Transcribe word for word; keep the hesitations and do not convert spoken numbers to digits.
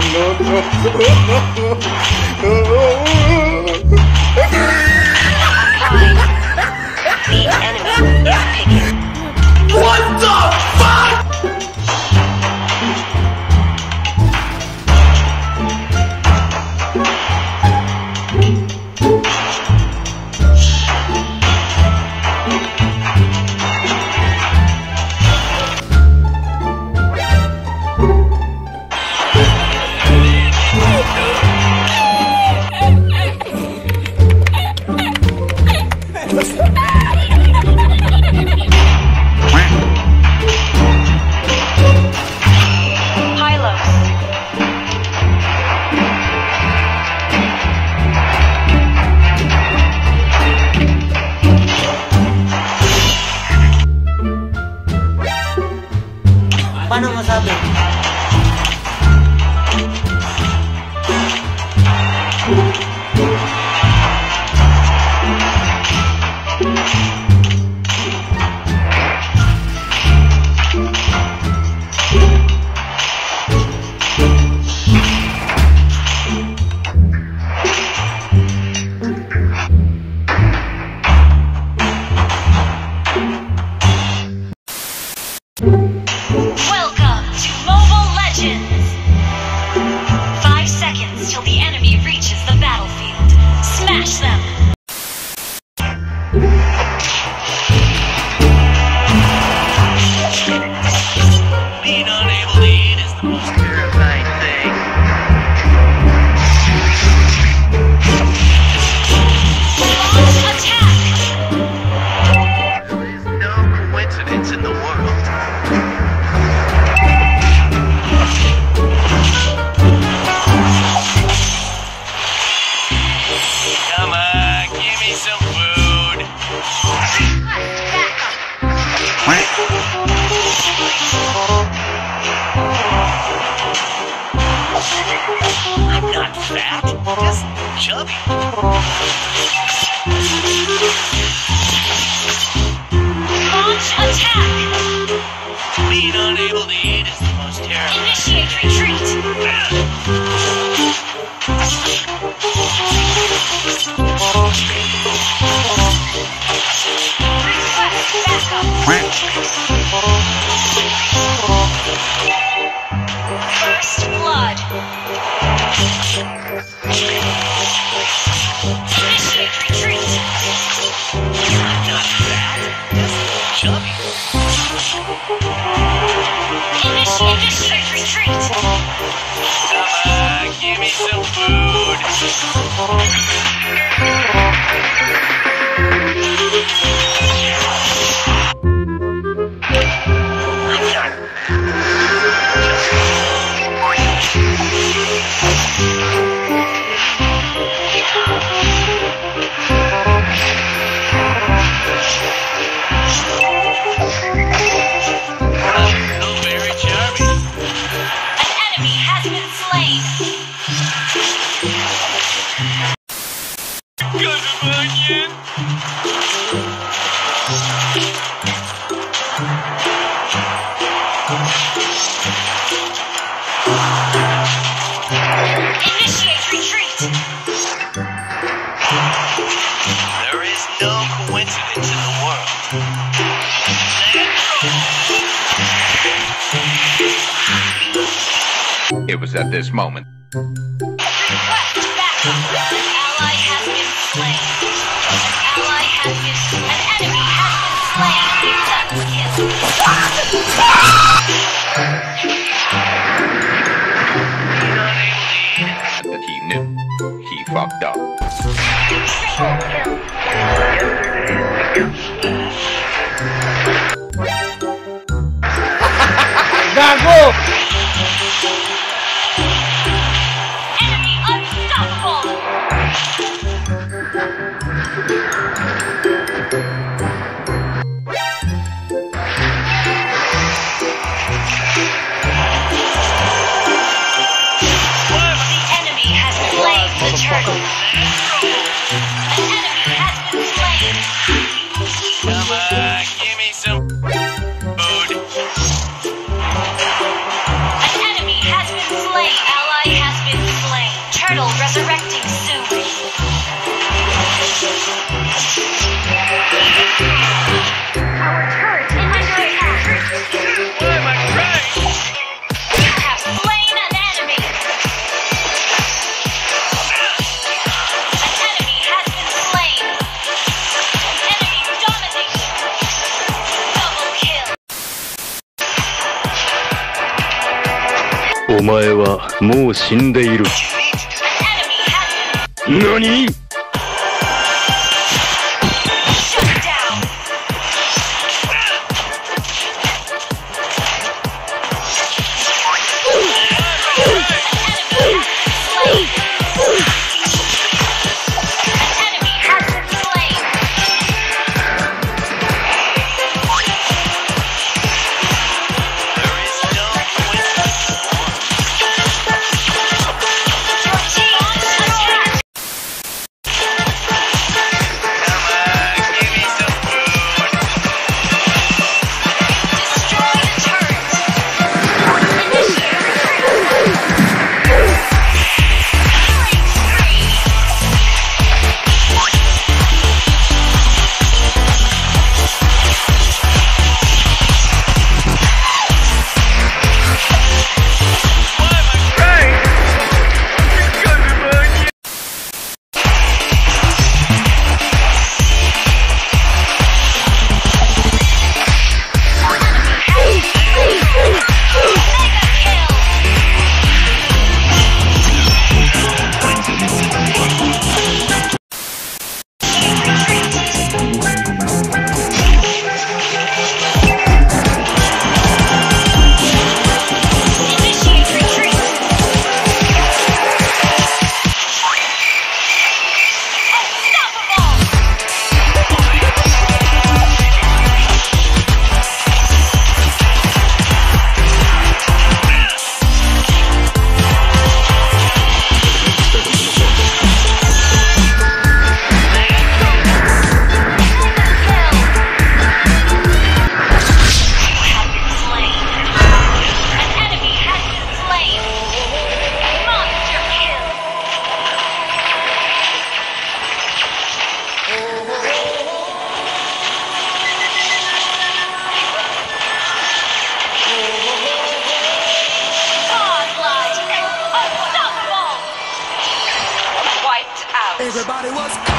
The enemy is picking. What the fuck? Paano masabi? Welcome to Mobile Legends! Five seconds till the enemy reaches the battlefield. Smash them! Being unable to eat is the most terrifying thing. Launch attack! There is no coincidence in the world. Come on, give me some food. I'm not fat, just chubby. Launch attack! Being unable to eat is the most terrible. Initiate retreat! Request backup! First blood! Initiate retreat! I'm not fat, just chubby. Initiate, initiate retreat! Come on, give me some food. I'm not so very charming. An enemy has been slain! Good onion. Initiate retreat! There is no coincidence in the world. It was at this moment. Request backup! An ally has been slain! An ally has been... An enemy has been slain! That he knew. He fucked up. Gago! Enemy unstoppable! The enemy has slain the turtle. お前はもう死んでいる。 An enemy has been 何？ shut down. An enemy has been slain. There is no quick Your team attack. Come on, give me some food. Destroy the turret. Initiate retreat. Killing spree. Why am I crying? Because of my Initiate retreat. Unstoppable. Wiped out. Everybody was